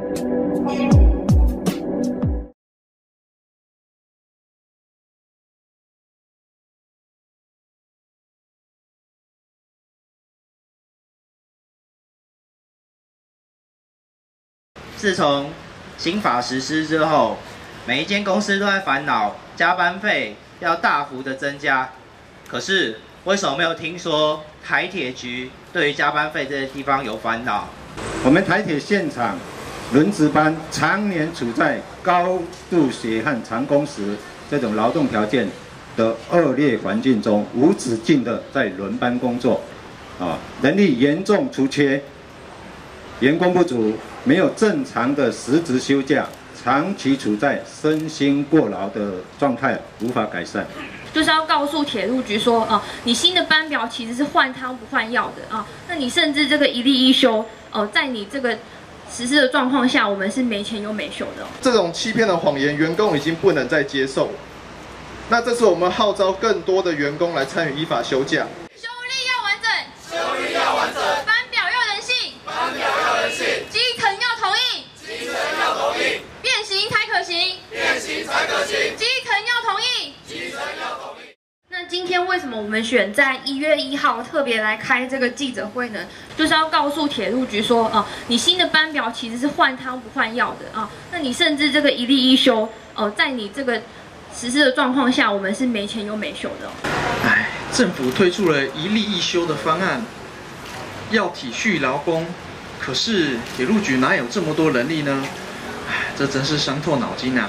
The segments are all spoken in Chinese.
自从新法实施之后，每一间公司都在烦恼加班费要大幅的增加。可是为什么没有听说台铁局对于加班费这些地方有烦恼？ 我们台铁现场轮值班常年处在高度血汗、长工时这种劳动条件的恶劣环境中，无止境的在轮班工作，人力严重出缺，员工不足，没有正常的实质休假，长期处在身心过劳的状态，无法改善。 就是要告诉铁路局说，你新的班表其实是换汤不换药的啊，那你甚至这个一例一休，在你这个实施的状况下，我们是没钱又没休的。 这种欺骗的谎言，员工已经不能再接受了。那这次我们号召更多的员工来参与依法休假。 休例要完整， 休例要完整， 班表要人性， 班表要人性， 基层要同意， 基层要同意， 变形才可行， 变形才可行， 基层要同意， 基层要同意。 那今天为什么我们选在1月1号特别来开这个记者会呢？就是要告诉铁路局说，你新的班表其实是换汤不换药的啊，那你甚至这个一例一休，在你这个实施的状况下，我们是没钱又没休的。 政府推出了一例一休的方案，要体恤劳工，可是铁路局哪有这么多人力呢？这真是伤透脑筋啊！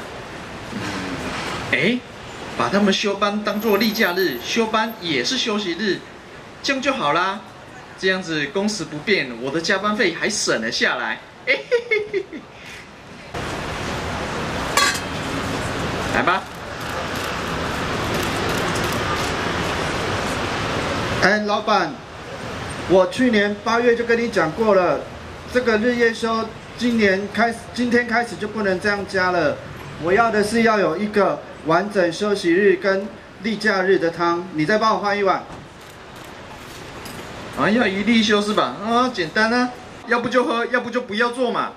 把他们休班当作例假日，休班也是休息日，这样就好啦。这样子工时不变，我的加班费还省了下来。来吧。 老板，我去年8月就跟你讲过了，这个日夜休今天开始就不能这样加了。我要的是要有一个完整休息日跟例假日的汤，你再帮我换一碗。 要一例一休是吧？简单啊，要不就喝，要不就不要做嘛。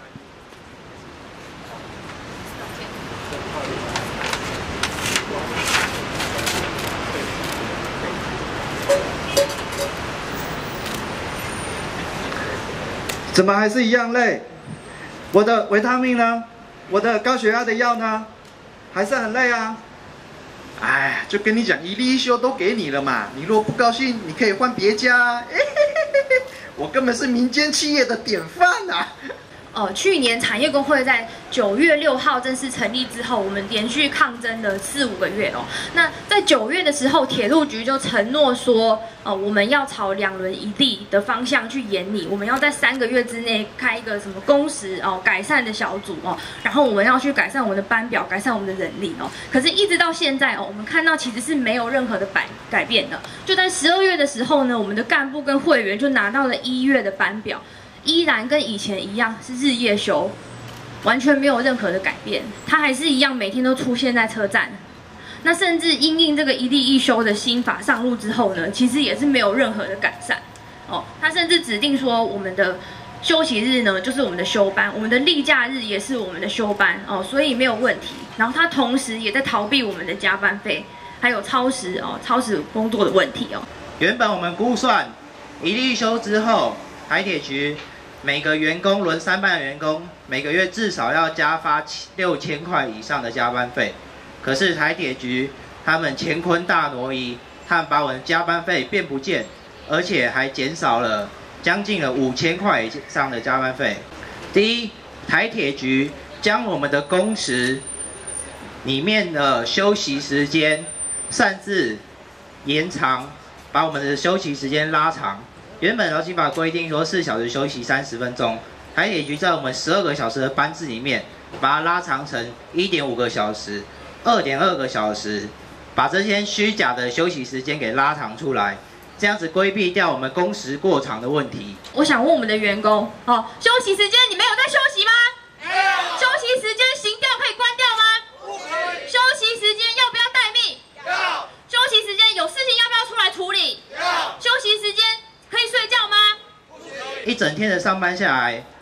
怎么还是一样累？我的维他命呢？我的高血压的药呢？还是很累啊。 就跟你讲，一例一休都给你了嘛。你如果不高兴，你可以换别家。我根本是民间企业的典范啊！ 去年产业工会在9月6号正式成立之后，我们连续抗争了4、5个月哦。那在9月的时候，铁路局就承诺说，我们要朝2轮一例的方向去研拟，我们要在3个月之内开一个什么工时改善的小组然后我们要去改善我们的班表，改善我们的人力可是，一直到现在我们看到其实是没有任何的改变的。就在12月的时候呢，我们的干部跟会员就拿到了1月的班表。依然跟以前一样是日夜休，完全没有任何的改变。他还是一样每天都出现在车站。那甚至因应这个一例一休的新法上路之后呢，其实也是没有任何的改善。他甚至指定说我们的休息日呢就是我们的休班，我们的例假日也是我们的休班所以没有问题。然后他同时也在逃避我们的加班费，还有超时工作的问题原本我们估算一例一休之后，台铁局每个员工轮3班的员工，每个月至少要加发6000块以上的加班费。可是台铁局他们乾坤大挪移，他们把我们的加班费变不见，而且还减少了将近了5000块以上的加班费。第一，台铁局将我们的工时里面的休息时间擅自延长，把我们的休息时间拉长。原本劳基法规定说4小时休息30分钟，台铁局在我们12个小时的班次里面，把它拉长成1.5个小时、2.2个小时，把这些虚假的休息时间给拉长出来，这样子规避掉我们工时过长的问题。 我想问我们的员工，休息时间你们有在休息吗？ 没有。 休息时间行调可以关掉吗？ 不可以。 休息时间要不要待命？ 要。 休息时间有事情要不要出来处理？ 要。 休息时间可以睡觉吗？ 一整天的上班下来，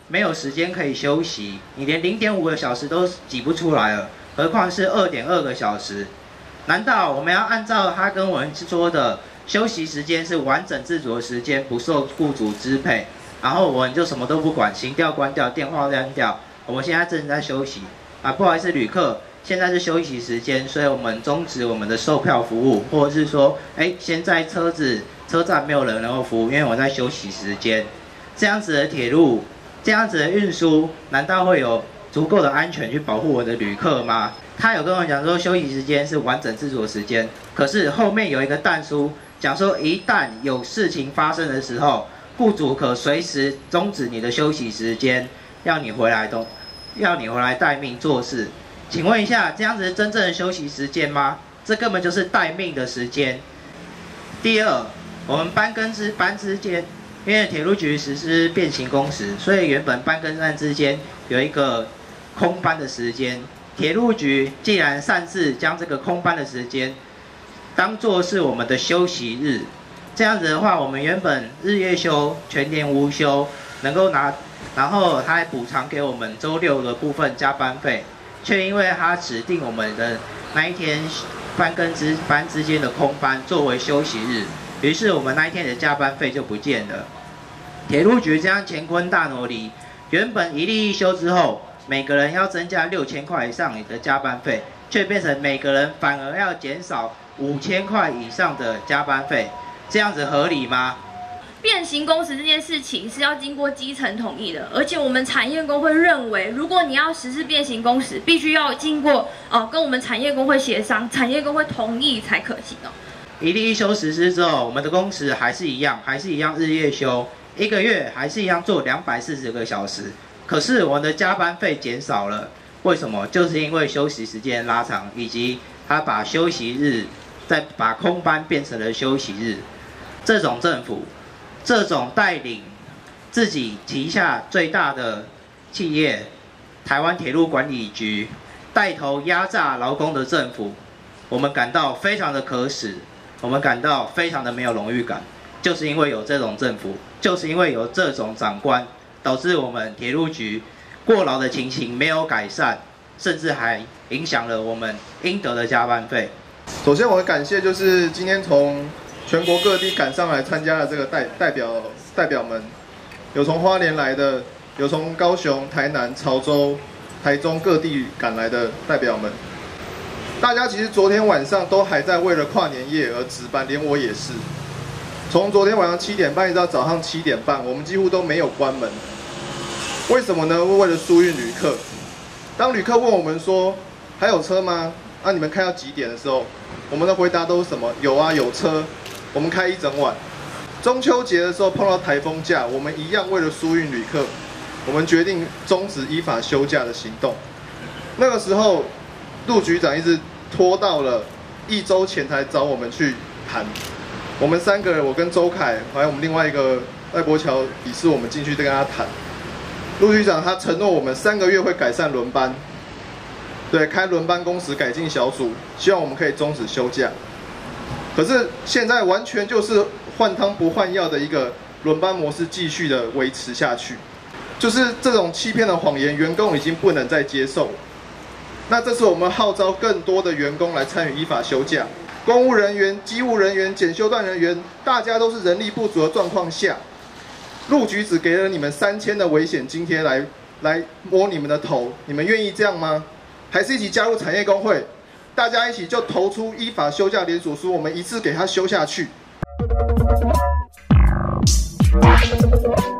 没有时间可以休息，你连0.5个小时都挤不出来了，何况是2.2个小时？难道我们要按照他跟我们说的休息时间是完整自主的时间，不受雇主支配，然后我们就什么都不管，行调关掉，电话关掉，我们现在正在休息啊，不好意思，旅客，现在是休息时间，所以我们终止我们的售票服务，或者是说，现在车站没有人能够服务，因为我在休息时间。这样子的铁路，这样子的运输，难道会有足够的安全去保护我的旅客吗？他有跟我讲说，休息时间是完整自主的时间，可是后面有一个但书讲说，一旦有事情发生的时候，雇主可随时终止你的休息时间，要你回来待命做事。请问一下，这样子是真正的休息时间吗？这根本就是待命的时间。第二，我们班之间，因为铁路局实施变形工时，所以原本班跟班之间有一个空班的时间。铁路局既然擅自将这个空班的时间当作是我们的休息日，这样子的话，我们原本日夜休、全年无休能够拿，然后他还补偿给我们周6的部分加班费，却因为他指定我们的那一天班跟班之间的空班作为休息日，于是我们那一天的加班费就不见了。铁路局这样乾坤大挪移，原本一例一休之后，每个人要增加6000块以上的加班费，却变成每个人反而要减少5000块以上的加班费，这样子合理吗？ 变形工时这件事情是要经过基层同意的，而且我们产业工会认为，如果你要实施变形工时，必须要经过跟我们产业工会协商，产业工会同意才可行哦。 一例一休实施之后，我们的工时还是一样日夜休，1个月还是一样做240个小时，可是我们的加班费减少了，为什么？就是因为休息时间拉长，以及他把休息日再把空班变成了休息日。这种政府，这种带领自己旗下最大的企业台湾铁路管理局带头压榨劳工的政府，我们感到非常的可耻，我们感到非常的没有荣誉感，就是因为有这种政府，就是因为有这种长官，导致我们铁路局过劳的情形没有改善，甚至还影响了我们应得的加班费。 首先，我感谢就是今天从全国各地赶上来参加的这个代表们，有从花莲来的，有从高雄、台南、潮州、台中各地赶来的代表们。大家其实昨天晚上都还在为了跨年夜而值班，连我也是。从昨天晚上7点半一直到早上7点半，我们几乎都没有关门。为什么呢？为了疏运旅客。当旅客问我们说还有车吗？你们开到几点的时候，我们的回答都是什么？有啊，有车。我们开一整晚。中秋节的时候碰到台风假，我们一样为了疏运旅客，我们决定终止依法休假的行动。那个时候，陆局长一直拖到了1周前才找我们去谈。我们3个人，我跟周凯，还有我们另外一个赖柏桥理事，我们进去跟他谈。陆局长他承诺我们3个月会改善轮班，对，开轮班工时改进小组，希望我们可以终止休假。可是现在完全就是换汤不换药的一个轮班模式，继续的维持下去，就是这种欺骗的谎言，员工已经不能再接受了。那这次我们号召更多的员工来参与依法休假，公务人员、机务人员、检修段人员，大家都是人力不足的状况下，陆局只给了你们3000的危险津贴来摸你们的头，你们愿意这样吗？还是一起加入产业工会？大家一起就投出依法休假联署书，我们一次给他休下去。